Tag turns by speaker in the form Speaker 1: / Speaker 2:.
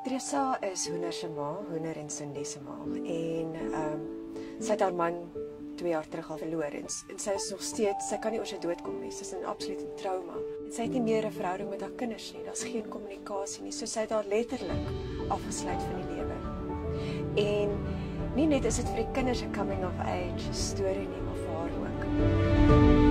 Speaker 1: Teresa is Hoender se ma, Hoender en Cindy se ma. En sy het haar man 2 jaar terug al verloor en sy is nog steeds, sy kan nie oor sy dood kom nie. Sy is in absolute trauma. En sy het nie meer 'n verhouding met haar kinders nie. Daar's geen kommunikasie nie. So sy het haar letterlik afgesluit van die lewe. En nie net is dit vir die kinders 'n coming of age storie nie, maar vir haar ook.